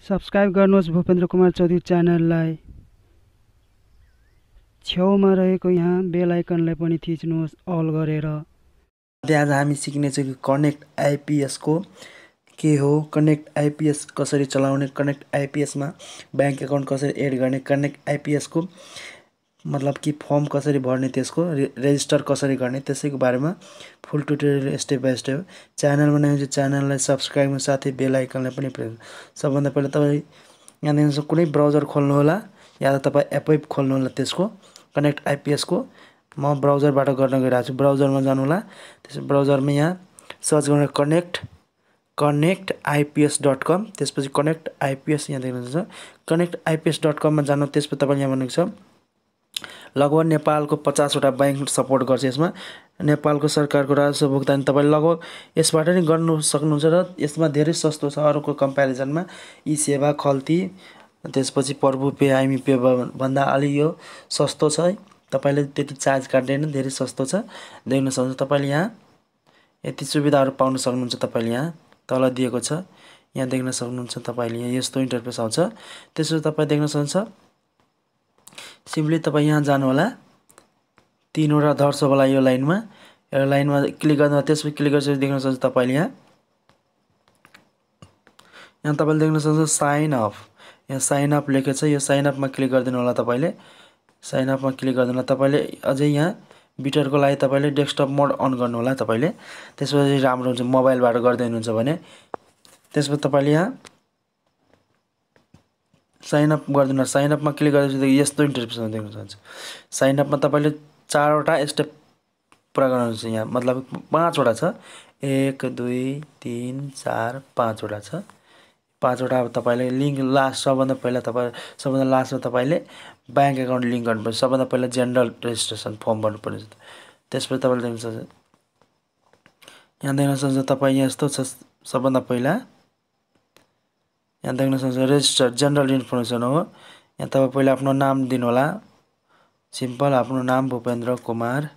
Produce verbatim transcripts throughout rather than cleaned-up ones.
Subscribe गर्नुहोस् भूपेन्द्रकुमार चौधरी च्यानललाई। छेउमा रहेको यहाँ बेल आइकनलाई पनि थिच्नुहोस् अल गरेर। आज हामी सिक्नेछौँ कि कनेक्ट आइपीएस को के हो, कनेक्ट आइपीएस कसरी चलाउने, कनेक्ट आइपीएस मा बैंक अकाउन्ट कसरी एड गर्ने, कनेक्ट आइपीएस को मतलब कि फर्म कसरी भर्ने, त्यसको रेजिस्टर कसरी गर्ने, त्यसैको बारेमा full tutorial step by step. Channel बनाएपछि च्यानललाई सब्स्क्राइब गर्नु साथै बेल आइकनलाई पनि प्रेस। सबभन्दा पहिला तपाईँ यहाँ देख्नुहुन्छ कुनै ब्राउजर खोल्नु होला या त तपाईँ एपै खोल्नु होला। त्यसको कनेक्ट आइपीएस को म ब्राउजरबाट गर्न गइरहेको छु। ब्राउजरमा जानु होला। त्यस ब्राउजरमा यहाँ सर्च गर्नु connect connect IPS dot com. त्यसपछि कनेक्ट आइपीएस यहाँ देख्नुहुन्छ कनेक्ट आइपीएस डट कममा जानु। त्यसपछि तपाईँले यहाँ भनेको छ लगभग नेपालको पचासवटा बैंक सपोर्ट गर्छ। यसमा नेपालको सरकारको राजस्व भुक्तानी तपाईँले लगभग यसबाट नै गर्नु सक्नुहुन्छ र यसमा धेरै सस्तो छ अरूको कम्पेरिजनमा। यी सेवा खल्ती त्यसपछि प्रभु पे आइमी पे भन्दा अलि यो सस्तो छ। तपाईँले त्यति चार्ज काट्दैन, धेरै सस्तो छ। देख्न सक्नुहुन्छ तपाईँले यहाँ यति सुविधाहरू पाउन सक्नुहुन्छ। तपाईँले यहाँ तल दिएको छ, यहाँ देख्न सक्नुहुन्छ। तपाईँले यहाँ यस्तो इन्टरफेस आउँछ। त्यसपछि तपाईँ देख्न सक्नुहुन्छ सिम्पली तपाईँ यहाँ जानु होला। तीनवटा धर्छ होला यो लाइनमा, यो लाइनमा क्लिक गर्नु। त्यसपछि क्लिक गरेपछि देख्न सक्नुहुन्छ तपाईँले यहाँ यहाँ तपाईँले देख्न सक्नुहुन्छ साइन अप, यहाँ साइन अप लेखेको छ। यो साइन अपमा क्लिक गरिदिनु होला। तपाईँले साइन अपमा क्लिक गरिदिनु होला। तपाईँले अझै यहाँ बिटरको लागि तपाईँले डेस्कटप मोड अन गर्नु होला। तपाईँले त्यसपछि राम्रो हुन्छ मोबाइलबाट गर्दै हुनुहुन्छ भने। त्यसपछि तपाईँले यहाँ साइन अप गरिदिनु। साइन अपमा क्लिक गरेपछि यस्तो इन्टरफेसमा देख्न सक्नुहुन्छ। साइन अपमा तपाईँले चारवटा स्टेप पुरा गर्नुहुन्छ। यहाँ मतलब पाँचवटा छ, एक दुई तिन चार पाँचवटा छ। पाँचवटा अब तपाईँले लिङ्क लास्ट सबभन्दा पहिला तपाईँ सबभन्दा लास्टमा तपाईँले ब्याङ्क एकाउन्ट लिङ्क गर्नुपर्छ। सबभन्दा पहिला जेनरल रेजिस्ट्रेसन फर्म भर्नुपर्छ। त्यसपछि तपाईँले देख्न सक्नुहुन्छ यहाँ देख्न सक्नुहुन्छ तपाईँ यहाँ यस्तो छ। सबभन्दा पहिला यहाँ देख्न सक्नुहुन्छ रेजिस्टर जेनरल इन्फर्मेसन हो। यहाँ तपाईँ पहिला आफ्नो नाम दिनु होला। सिम्पल आफ्नो नाम भूपेन्द्र कुमार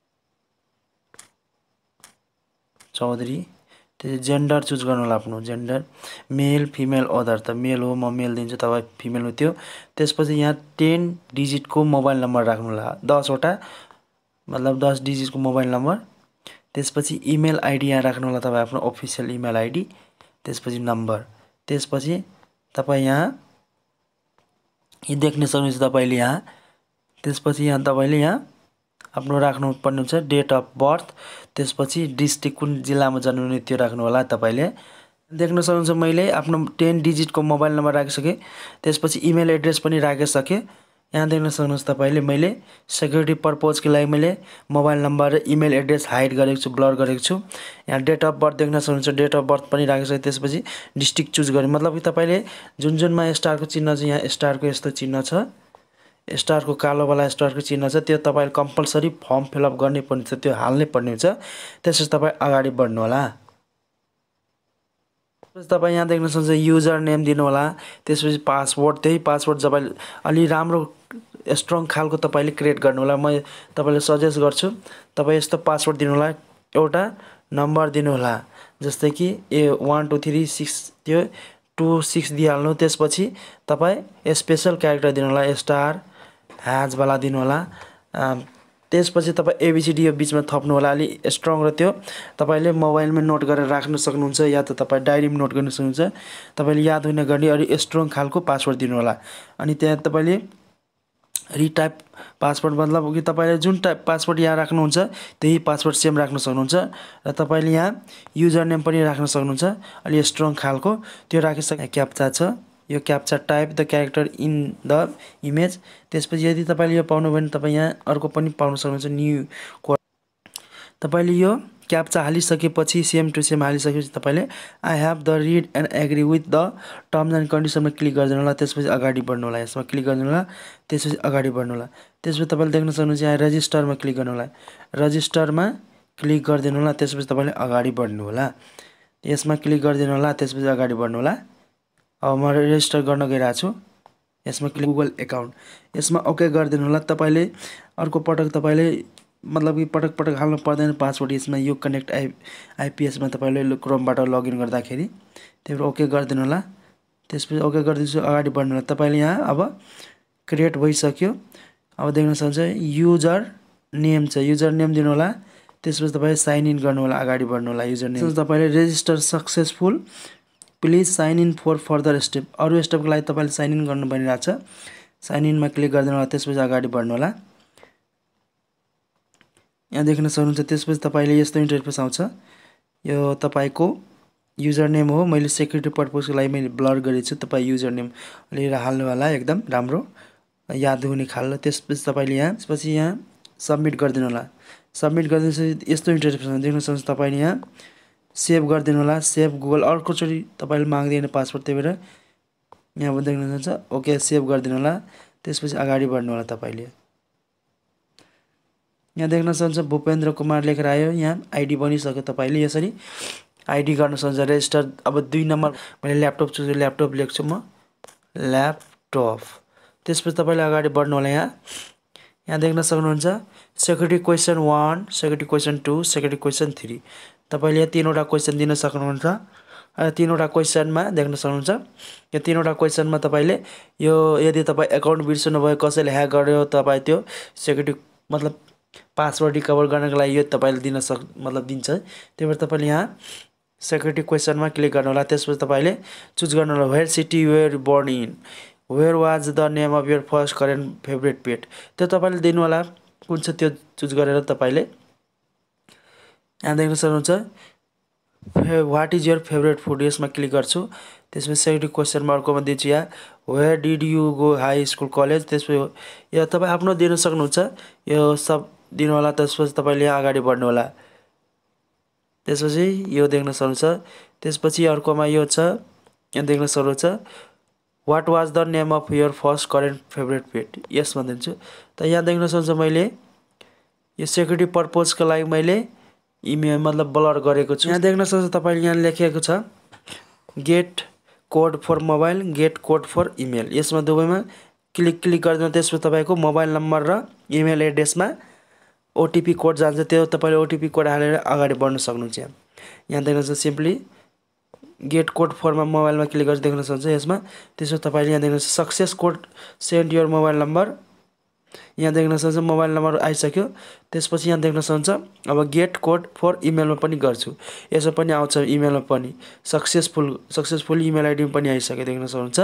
चौधरी। त्यसपछि जेन्डर चुज गर्नु होला। आफ्नो जेन्डर मेल फिमेल अदर, त मेल हो म मेल दिन्छु, तपाईँ फिमेल हो त्यो। त्यसपछि यहाँ टेन डिजिटको मोबाइल नम्बर राख्नु होला, दसवटा मतलब दस डिजिटको मोबाइल नम्बर। त्यसपछि इमेल आइडी यहाँ राख्नु होला, तपाईँ आफ्नो अफिसियल इमेल आइडी। त्यसपछि नम्बर। त्यसपछि तपाईँ यहाँ यी देख्न सक्नुहुन्छ तपाईँले यहाँ। त्यसपछि यहाँ तपाईँले यहाँ आफ्नो राख्नु पर्ने हुन्छ डेट अफ बर्थ। त्यसपछि डिस्ट्रिक्ट कुन जिल्लामा जन्म हुने त्यो राख्नु होला। तपाईँले देख्न सक्नुहुन्छ मैले आफ्नो टेन डिजिटको मोबाइल नम्बर राखिसकेँ। त्यसपछि इमेल एड्रेस पनि राखिसकेँ। यहाँ देख्न सक्नुहुन्छ तपाईँले मैले सेक्युरिटी पर्पजको लागि मैले मोबाइल नम्बर र इमेल एड्रेस हाइड गरेको छु, ब्लर गरेको छु। यहाँ डेट अफ बर्थ देख्न सक्नुहुन्छ, डेट अफ बर्थ पनि राखिसकेँ। त्यसपछि डिस्ट्रिक्ट चुज गरेँ, मतलब कि तपाईँले जुन जुनमा स्टारको चिन्ह छ, यहाँ स्टारको यस्तो चिन्ह छ, स्टारको कालोवाला स्टारको चिन्ह छ, त्यो तपाईँले कम्पलसरी फर्म फिलअप गर्नै पर्ने छ, त्यो हाल्नै पर्ने हुन्छ। त्यसपछि तपाईँ अगाडि बढ्नु होला। त्यसपछि तपाईँ यहाँ देख्न सक्नुहुन्छ युजर नेम दिनु होला। त्यसपछि पासवर्ड, त्यही पासवर्ड तपाईँले अलि राम्रो स्ट्रङ खालको तपाईँले क्रिएट गर्नु होला। म तपाईँलाई सजेस्ट गर्छु तपाईँ यस्तो पासवर्ड दिनु होला। एउटा नम्बर दिनु होला, जस्तै कि A one two three six त्यो टू सिक्स दिइहाल्नु। त्यसपछि तपाईँ स्पेसल क्यारेक्टर दिनु होला, स्टार ह्याजवाला दिनु होला। त्यसपछि तपाईँ एबिसिडी यो बिचमा थप्नु होला अलि स्ट्रङ, र त्यो तपाईँले मोबाइलमा नोट गरेर राख्न सक्नुहुन्छ या त तपाईँ डायरीमा नोट गर्न सक्नुहुन्छ। तपाईँले याद हुने गर्ने अलि स्ट्रङ खालको पासवर्ड दिनु होला। अनि त्यहाँ तपाईँले रिटाइप पासवर्ड मतलब कि तपाईँले जुन टाइप पासवर्ड यहाँ राख्नुहुन्छ त्यही पासवर्ड सेम राख्न सक्नुहुन्छ। र तपाईँले यहाँ युजर नेम पनि राख्न सक्नुहुन्छ अलि स्ट्रङ खालको, त्यो राखिसके क्याप्चा छ। यो captcha type the character in the image. त्यसपछि यदि तपाईँले यो पाउनु भने तपाईँ यहाँ अर्को पनि पाउन सक्नुहुन्छ न्यू कोड। तपाईँले यो क्याप्चा हालिसकेपछि सेम टु सेम हालिसकेपछि तपाईँले I have the read and agree with the terms and कन्डिसनमा क्लिक गरिदिनु होला। त्यसपछि अगाडि बढ्नु होला, यसमा क्लिक गरिदिनु होला। त्यसपछि अगाडि बढ्नु होला। त्यसपछि तपाईँले देख्न सक्नुहुन्छ यहाँ रजिस्टरमा क्लिक गर्नु होला। रजिस्टरमा क्लिक गरिदिनु होला। त्यसपछि तपाईँले अगाडि बढ्नु होला। यसमा क्लिक गरिदिनु होला। त्यसपछि अगाडि बढ्नु होला। अब म रेजिस्टर गर्न गइरहेको छु। यसमा क्लिक गुगल एकाउन्ट, यसमा ओके गरिदिनु होला। तपाईँले अर्को पटक तपाईँले मतलब कि पटक पटक हाल्नु पर्दैन पासवर्ड। यसमा यो कनेक्ट आई आइपिएसमा तपाईँले क्रोमबाट लगइन गर्दाखेरि त्यही भएर ओके गरिदिनु होला। त्यसपछि ओके गरिदिन्छु, अगाडि बढ्नु होला। तपाईँले यहाँ अब क्रिएट भइसक्यो। अब देख्न सक्नुहुन्छ युजर नेम छ, युजर नेम दिनु होला। त्यसपछि तपाईँले साइन इन गर्नु होला, अगाडि बढ्नु होला। युजर नेम तपाईँले register successful, please sign in for further step, अरू स्टेपको लागि तपाईँले साइन इन गर्नु भनिरहेको छ। साइन इनमा क्लिक गरिदिनु होला, त्यसपछि अगाडि बढ्नु होला। यहाँ देख्न सक्नुहुन्छ त्यसपछि तपाईँले यस्तो इन्टरफेस आउँछ। यो तपाईँको युजर नेम हो, मैले सेक्युरिटी पर्पजको लागि मैले ब्लर गरेको छु। तपाईँ युजर नेम लिएर हाल्नु होला, एकदम राम्रो याद हुने खालको। त्यसपछि तपाईँले यहाँ त्यसपछि यहाँ सबमिट गरिदिनु होला। सबमिट गरिदिएपछि यस्तो इन्टरफेस देख्न सक्नुहुन्छ। तपाईँले यहाँ सेभ गरिदिनु होला, सेभ गुगल, अर्कोचोटि तपाईँले माग्दैन पासवर्ड, त्यही भएर यहाँ देख्न सक्नुहुन्छ ओके सेभ गरिदिनु होला। त्यसपछि अगाडि बढ्नु होला। तपाईँले यहाँ देख्न सक्नुहुन्छ भूपेन्द्र कुमार लेखेर आयो, यहाँ आइडी बनिसक्यो। तपाईँले यसरी आइडी गर्न सक्नुहुन्छ रेजिस्टर। अब दुई नम्बर मैले ल्यापटप चुज ल्यापटप लेख्छु म, ल्यापटप। त्यसपछि तपाईँले अगाडि बढ्नु होला। यहाँ यहाँ देख्न सक्नुहुन्छ security question one, security question two, security question three. तपाईँले यहाँ तिनवटा क्वेसन दिन सक्नुहुन्छ। तिनवटा क्वेसनमा देख्न सक्नुहुन्छ यो तिनवटा क्वेसनमा तपाईँले यो यदि तपाईँ एकाउन्ट बिर्सनु भयो, कसैले ह्याक गर्यो, तपाईँ त्यो सेक्युरिटी मतलब पासवर्ड रिकभर गर्नको लागि यो तपाईँले दिन सक् मतलब दिन्छ। त्यही भएर तपाईँले यहाँ सेक्युरिटी क्वेसनमा क्लिक गर्नु होला। त्यसपछि तपाईँले चुज गर्नु होला where city where born in, where was the name of your first current favourite pet, त्यो तपाईँले दिनु होला कुन छ त्यो चुज गरेर। तपाईँले यहाँ देख्न सक्नुहुन्छ what is your favourite food, यसमा क्लिक गर्छु। त्यसपछि सेक्युरिटी क्वेसनमा अर्कोमा दिन्छु यहाँ where did you go high school college. त्यसपछि यो तपाईँ आफ्नो दिन सक्नुहुन्छ, यो सब दिनु होला। त्यसपछि तपाईँले यहाँ अगाडि बढ्नु होला। त्यसपछि यो देख्न सक्नुहुन्छ। त्यसपछि अर्कोमा यो छ, यहाँ देख्न सक्नुहुन्छ what was the name of your first current favourite pet, यसमा दिन्छु। त यहाँ देख्न सक्नुहुन्छ मैले यो सेक्युरिटी पर्पजको लागि मैले इमेल मतलब ब्लर गरेको छु। यहाँ देख्न सक्नुहुन्छ तपाईँले यहाँ लेखेको छ get code for mobile, get code for email, यसमा दुवैमा क्लिक क्लिक गरिदिनु। त्यसपछि तपाईँको मोबाइल नम्बर र इमेल एड्रेसमा ओटिपी कोड जान्छ, त्यो तपाईँले ओटिपी कोड हालेर अगाडि बढ्न सक्नुहुन्छ। यहाँ यहाँ देख्न सक्नुहुन्छ सिम्पली गेट कोड फरमा मोबाइलमा क्लिक गरेर देख्न सक्नुहुन्छ यसमा। त्यसपछि तपाईँले यहाँ देख्न success code send your mobile number, यहाँ देख्न सक्नुहुन्छ मोबाइल नम्बर आइसक्यो। त्यसपछि यहाँ देख्न सक्नुहुन्छ अब गेट कोड फर इमेलमा पनि गर्छु, यसमा पनि आउँछ इमेलमा पनि सक्सेसफुल सक्सेसफुल इमेल आइडीमा पनि आइसक्यो, देख्न सक्नुहुन्छ।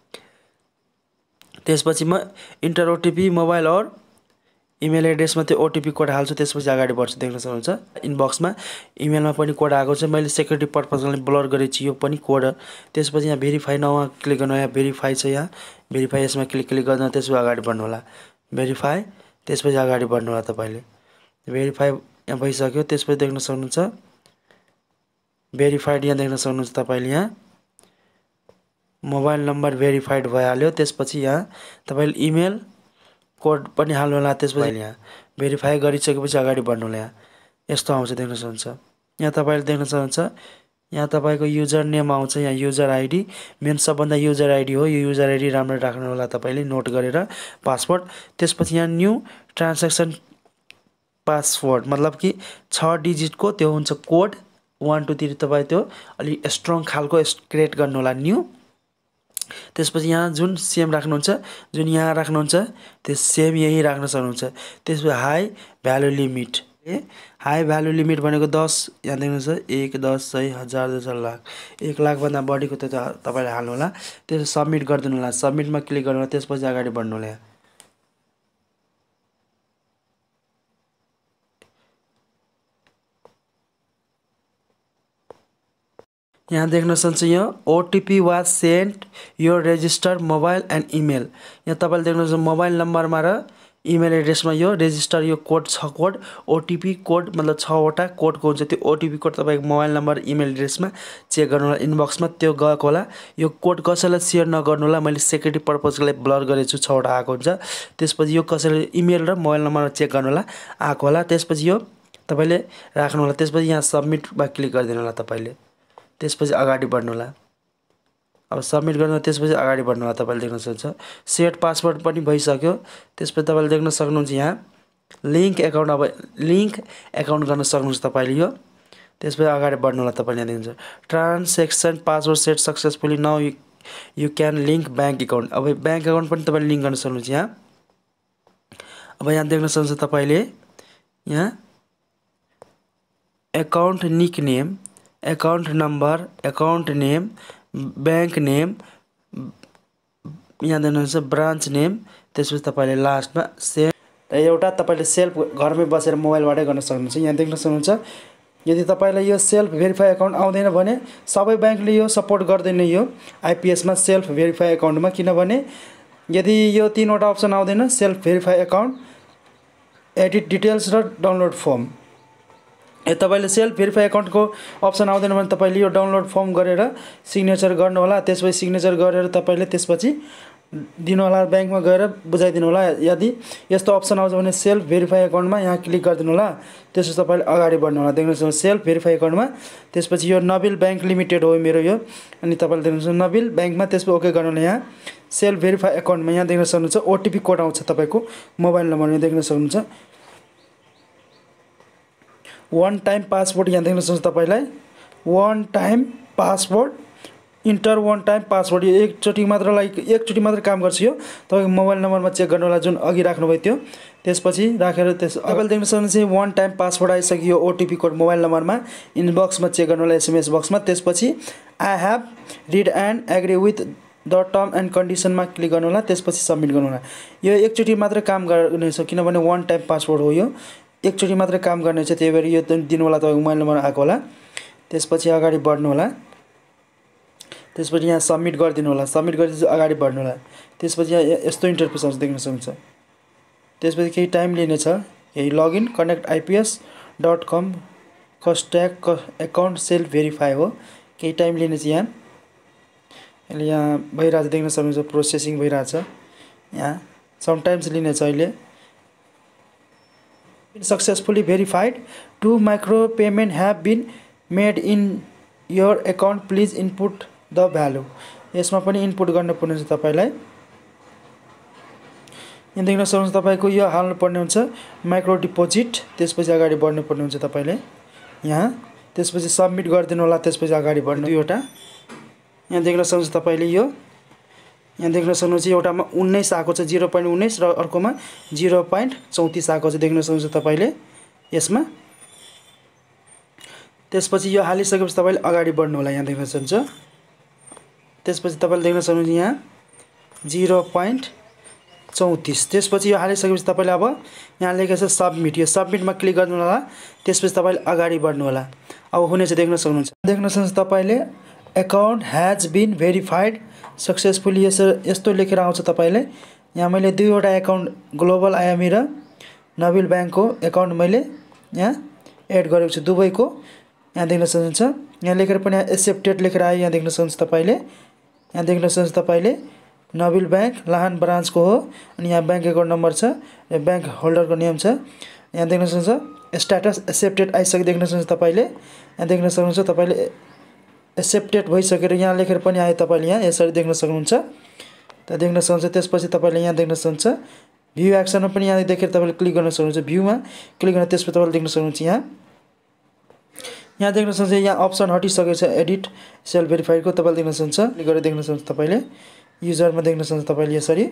त्यसपछि म इन्टर ओटिपी मोबाइल और इमेल एड्रेसमा त्यो ओटिपी कोड हाल्छु। त्यसपछि अगाडि बढ्छु। देख्न सक्नुहुन्छ इनबक्समा इमेलमा पनि कोड आएको छ, मैले सेक्युरिटी पर्पजले ब्लर गरेको छु यो पनि कोड। त्यसपछि यहाँ भेरिफाई नाउमा क्लिक गर्नु, यहाँ भेरिफाई छ, यहाँ भेरिफाई यसमा क्लिक क्लिक गर्नु। त्यसपछि अगाडि बढ्नु होला भेरिफाई, त्यसपछि अगाडि बढ्नु होला। तपाईँले भेरिफाई यहाँ भइसक्यो। त्यसपछि देख्न सक्नुहुन्छ भेरिफाइड, यहाँ देख्न सक्नुहुन्छ तपाईँले यहाँ मोबाइल नम्बर भेरिफाइड भइहाल्यो। त्यसपछि यहाँ तपाईँले इमेल कोड पनि हाल्नु होला। त्यसपछि यहाँ भेरिफाई गरिसकेपछि अगाडि बढ्नु होला। यहाँ यस्तो आउँछ, देख्न सक्नुहुन्छ। यहाँ तपाईँले देख्न सक्नुहुन्छ यहाँ तपाईँको युजर नेम आउँछ, यहाँ युजर आइडी मेन सबभन्दा युजर आइडी हो। यो युजर आइडी राम्रो राख्नु होला तपाईँले नोट गरेर पासवर्ड। त्यसपछि यहाँ न्यू ट्रान्ज्याक्सन पासवर्ड मतलब कि छ डिजिटको त्यो हुन्छ कोड वान टू थ्री, तपाईँ त्यो अलिक स्ट्रङ खालको क्रिएट गर्नु होला न्यू। त्यसपछि यहाँ जुन सेम राख्नुहुन्छ, जुन यहाँ राख्नुहुन्छ त्यो सेम यही राख्न सक्नुहुन्छ। त्यसपछि high value limit, high value limit भनेको दस, यहाँ देख्नुहुन्छ एक दस सय हजार दस लाख एक लाखभन्दा बढीको त्यो तपाईँले हाल्नु होला। त्यसपछि सबमिट गरिदिनु होला, सबमिटमा क्लिक गर्नु होला। त्यसपछि अगाडि बढ्नु होला। यहाँ देख्न सक्नुहुन्छ यो ओटिपी वाज सेन्ट यो रेजिस्टर मोबाइल एन्ड इमेल, यहाँ तपाईँले देख्नुहुन्छ मोबाइल नम्बरमा र इमेल एड्रेसमा यो रेजिस्टर यो कोड छ कोड ओटिपी कोड मतलब छवटा कोडको हुन्छ। त्यो ओटिपी कोड तपाईँको मोबाइल नम्बर इमेल एड्रेसमा चेक गर्नु होला, इनबक्समा त्यो गएको होला। यो कोड कसैलाई सेयर नगर्नु होला, मैले सेक्युरिटी पर्पजको लागि ब्लर गरेको छु, छवटा आएको हुन्छ। त्यसपछि यो कसैले इमेल र मोबाइल नम्बर चेक गर्नु होला आएको होला। त्यसपछि यो तपाईँले राख्नु होला। त्यसपछि यहाँ सबमिटमा क्लिक गरिदिनु होला तपाईँले। त्यसपछि अगाडि बढ्नु होला। अब सबमिट गर्नु, त्यसपछि अगाडि बढ्नु होला। तपाईँले देख्न सक्नुहुन्छ सेट पासवर्ड पनि भइसक्यो। त्यसपछि तपाईँले देख्न सक्नुहुन्छ यहाँ लिङ्क एकाउन्ट, अब लिङ्क एकाउन्ट गर्न सक्नुहुन्छ तपाईँले यो। त्यसपछि अगाडि बढ्नु होला। तपाईँले यहाँ देख्नुहुन्छ transaction password set successfully now you can link bank account. अब ब्याङ्क एकाउन्ट पनि तपाईँले लिङ्क गर्न सक्नुहुन्छ यहाँ। अब यहाँ देख्न सक्नुहुन्छ तपाईँले यहाँ account nick name, account number, account name, bank name, यहाँ देख्नुहुन्छ ब्रान्च नेम, त्यसपछि तपाईँले लास्टमा सेभ एउटा तपाईँले सेल्फ घरमै बसेर मोबाइलबाटै गर्न सक्नुहुन्छ। यहाँ देख्न सक्नुहुन्छ यदि तपाईँलाई यो सेल्फ भेरिफाई एकाउन्ट आउँदैन भने सबै ब्याङ्कले यो सपोर्ट गर्दैन यो आइपिएसमा सेल्फ भेरिफाई एकाउन्टमा, किनभने यदि यो तीनवटा अप्सन आउँदैन self verify account, edit details र डाउनलोड फर्म, ए तपाईँले सेल्फ भेरिफाई एकाउन्टको अप्सन आउँदैन भने तपाईँले यो डाउनलोड फर्म गरेर सिग्नेचर गर्नुहोला। त्यसपछि सिग्नेचर गरेर तपाईँले त्यसपछि दिनुहोला, ब्याङ्कमा गएर बुझाइदिनु होला। यदि यस्तो अप्सन आउँछ भने सेल्फ भेरिफाई एकाउन्टमा यहाँ क्लिक गरिदिनु होला। त्यसपछि तपाईँले अगाडि बढ्नु होला। देख्नुहोस् सेल्फ भेरिफाई एकाउन्टमा, त्यसपछि यो नबिल ब्याङ्क लिमिटेड हो मेरो यो, अनि तपाईँले देख्नुहुन्छ नबिल ब्याङ्कमा, त्यसपछि ओके गर्नु होला। यहाँ सेल्फ भेरिफाई एकाउन्टमा यहाँ देख्न सक्नुहुन्छ ओटिपी कोड आउँछ तपाईँको मोबाइल नम्बरमा, देख्न सक्नुहुन्छ वान टाइम पासवर्ड, यहाँ देख्न सक्नुहुन्छ तपाईँलाई one time password, enter one time password, यो एकचोटि मात्र लाइक एकचोटि मात्र काम गर्छ यो। तपाईँको मोबाइल नम्बरमा चेक गर्नु होला जुन अघि राख्नुभयो त्यो, त्यसपछि राखेर त्यस तपाईँले देख्न सक्नुहुन्छ वान टाइम पासवर्ड आइसक्यो ओटिपी कोड मोबाइल नम्बरमा, इनबक्समा चेक गर्नु होला एसएमएस बक्समा। त्यसपछि I have read and agree with the term and कन्डिसनमा क्लिक गर्नु होला। त्यसपछि सबमिट गर्नु होला। यो एकचोटि मात्र काम गर्नेछ किनभने वान टाइम पासवर्ड हो यो, एकचोटि मात्र काम गर्नेछ, त्यही भएर यो दिनु होला तपाईँको मोबाइल नम्बर आएको होला। त्यसपछि अगाडि बढ्नु होला। त्यसपछि यहाँ सबमिट गरिदिनु होला। सबमिट गरिदिएपछि अगाडि बढ्नु होला। त्यसपछि यहाँ यस्तो इन्टरफेस आउँछ देख्न सक्नुहुन्छ। त्यसपछि केही टाइम लिनेछ। यही login connect IPS dot com कस्ट्याक एकाउन्ट सेल्फ भेरिफाई हो, केही टाइम लिनेछ यहाँ। अहिले यहाँ भइरहेछ देख्न सक्नुहुन्छ, प्रोसेसिङ भइरहेछ यहाँ, समटाइम्स लिनेछ अहिले। Successfully verified, two micro payment have been made in your account, please input the value. यसमा पनि इनपुट गर्नुपर्ने हुन्छ तपाईँलाई। यहाँ देख्न सक्नुहुन्छ तपाईँको यो हाल्नुपर्ने हुन्छ माइक्रो डिपोजिट, त्यसपछि अगाडि बढ्नुपर्ने हुन्छ तपाईँले यहाँ। त्यसपछि सबमिट गरिदिनु होला। त्यसपछि अगाडि बढ्नु दुईवटा यहाँ देख्न सक्नुहुन्छ तपाईँले यो, यहाँ देख्न सक्नुहुन्छ एउटामा उन्नाइस आएको छ जिरो पोइन्ट उन्नाइस र अर्कोमा जिरो पोइन्ट चौतिस आएको छ, देख्न सक्नुहुन्छ तपाईँले यसमा। त्यसपछि यो हालिसकेपछि तपाईँले अगाडि बढ्नु होला। यहाँ देख्न सक्नुहुन्छ त्यसपछि तपाईँले देख्न सक्नुहुन्छ यहाँ जिरो पोइन्ट चौतिस। त्यसपछि यो हालिसकेपछि तपाईँले अब यहाँ लेखेको छ सबमिट, यो सबमिटमा क्लिक गर्नु होला। त्यसपछि तपाईँले अगाडि बढ्नु होला। अब हुनेछ देख्न सक्नुहुन्छ। देख्न सक्नुहुन्छ तपाईँले account has been verified successfully, यसो यस्तो लेखेर आउँछ तपाईँले। यहाँ मैले दुईवटा एकाउन्ट ग्लोबल आइएमई र नबिल ब्याङ्कको एकाउन्ट मैले यहाँ एड गरेको छु दुबईको, यहाँ देख्न सक्नुहुन्छ। यहाँ लेखेर पनि एक्सेप्टेड लेखेर आयो, यहाँ देख्न सक्नुहुन्छ तपाईँले। यहाँ देख्न सक्नुहुन्छ तपाईँले नबिल ब्याङ्क लाहान ब्रान्चको हो, अनि यहाँ ब्याङ्क एकाउन्ट नम्बर छ, ब्याङ्क होल्डरको नेम छ। यहाँ देख्न सक्नुहुन्छ स्ट्याटस एक्सेप्टेड आइसक्यो, देख्न सक्नुहुन्छ तपाईँले। यहाँ देख्न सक्नुहुन्छ तपाईँले एक्सेप्टेड भइसकेर यहाँ लेखेर पनि आयो तपाईँले, यहाँ यसरी देख्न सक्नुहुन्छ त देख्न सक्नुहुन्छ। त्यसपछि तपाईँले यहाँ देख्न सक्नुहुन्छ भ्यू एक्सनमा पनि यहाँ देखेर तपाईँले क्लिक गर्न सक्नुहुन्छ, भ्यूमा क्लिक गर्न। त्यसपछि तपाईँले देख्न सक्नुहुन्छ यहाँ यहाँ देख्न सक्नुहुन्छ यहाँ अप्सन हटिसकेको छ एडिट सेल्फ भेरिफाइडको, तपाईँले देख्न सक्नुहुन्छ। क्लिक गरेर देख्न सक्नुहुन्छ तपाईँले युजरमा देख्न सक्नुहुन्छ तपाईँले यसरी।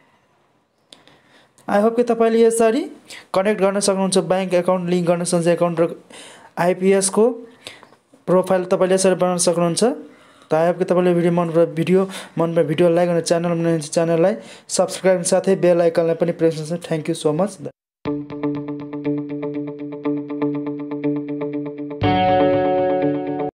आई होप कि तपाईँले यसरी कनेक्ट गर्न सक्नुहुन्छ, ब्याङ्क एकाउन्ट लिङ्क गर्न सक्नुहुन्छ एकाउन्ट र आइपिएसको प्रोफाइल तपाईँले यसरी बनाउन सक्नुहुन्छ। त आई होप कि तपाईँले भिडियो मन पऱ्यो भिडियो मन पऱ्यो भिडियो लाइक गर्न च्यानल च्यानललाई सब्सक्राइब साथै बेल आइकनलाई पनि प्रेस गर्नुहोस्। Thank you so much.